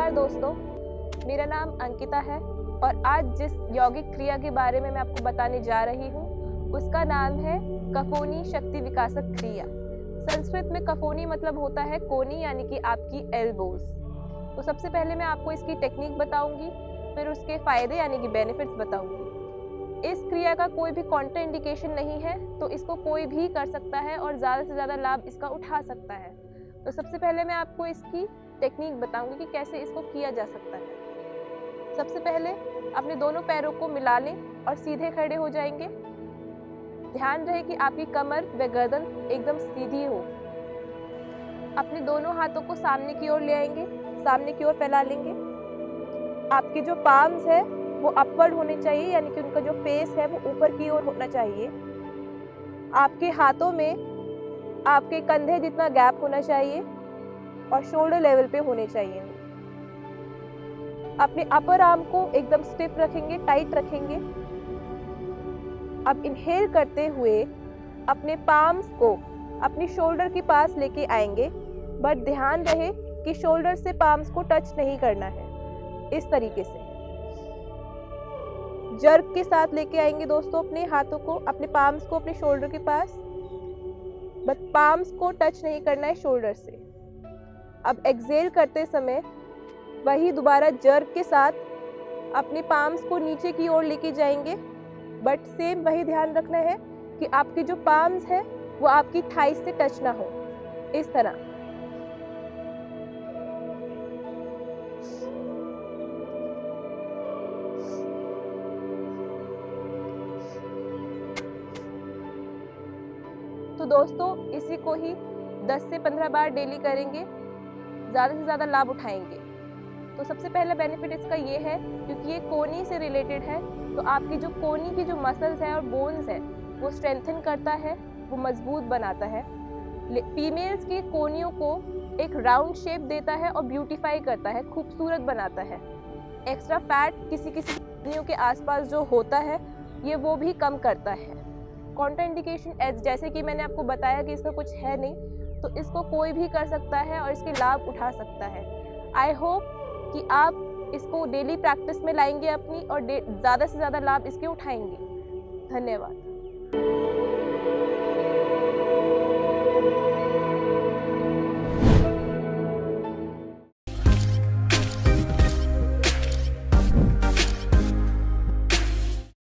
नमस्कार दोस्तों, मेरा नाम अंकिता है और आज जिस यौगिक क्रिया के बारे में मैं आपको बताने जा रही हूँ उसका नाम है कफोनी शक्ति विकासक क्रिया। संस्कृत में कफोनी मतलब होता है कोनी, यानी कि आपकी एल्बोज। तो सबसे पहले मैं आपको इसकी टेक्निक बताऊंगी, फिर उसके फायदे यानी कि बेनिफिट्स बताऊंगी। इस क्रिया का कोई भी कॉन्ट्रा इंडिकेशन नहीं है, तो इसको कोई भी कर सकता है और ज़्यादा से ज़्यादा लाभ इसका उठा सकता है। तो सबसे पहले मैं आपको इसकी टेक्निक बताऊंगी कि कैसे इसको किया जा सकता है। सबसे पहले अपने दोनों पैरों को मिला लें और सीधे खड़े हो जाएंगे। ध्यान रहे कि आपकी कमर व गर्दन एकदम सीधी हो। अपने दोनों हाथों को सामने की ओर ले आएंगे, सामने की ओर फैला लेंगे। आपके जो पाम्स है वो अपवर्ड होने चाहिए, यानी कि उनका जो फेस है वो ऊपर की ओर होना चाहिए। आपके हाथों में आपके कंधे जितना गैप होना चाहिए और शोल्डर लेवल पे होने चाहिए। अपने अपर आर्म को एकदम स्टिफ रखेंगे, टाइट रखेंगे। अब इनहेल करते हुए अपने पाम्स को अपनी शोल्डर के पास लेके आएंगे, बट ध्यान रहे कि शोल्डर से पाम्स को टच नहीं करना है। इस तरीके से जर्क के साथ लेके आएंगे दोस्तों अपने हाथों को, अपने पाम्स को अपने शोल्डर के पास, बट पाम्स को टच नहीं करना है शोल्डर से। अब एक्सहेल करते समय वही दोबारा जर्क के साथ अपने पाम्स को नीचे की ओर लेके जाएंगे, बट सेम वही ध्यान रखना है कि आपके जो पाम्स है वो आपकी थाइस से टच ना हो। इस तरह तो दोस्तों इसी को ही 10 से 15 बार डेली करेंगे, ज़्यादा से ज़्यादा लाभ उठाएंगे। तो सबसे पहला बेनिफिट इसका ये है, क्योंकि ये कोनी से रिलेटेड है, तो आपकी जो कोनी की जो मसल्स है और बोन्स है वो स्ट्रेंथन करता है, वो मजबूत बनाता है। फीमेल्स की कोनियों को एक राउंड शेप देता है और ब्यूटीफाई करता है, खूबसूरत बनाता है। एक्स्ट्रा फैट किसी किसी कोनियों के आसपास जो होता है ये वो भी कम करता है। कॉन्ट्रा इंडिकेशन जैसे कि मैंने आपको बताया कि इसका कुछ है नहीं, तो इसको कोई भी कर सकता है और इसके लाभ उठा सकता है। आई होप कि आप इसको डेली प्रैक्टिस में लाएंगे अपनी और ज़्यादा से ज़्यादा लाभ इसके उठाएंगे। धन्यवाद।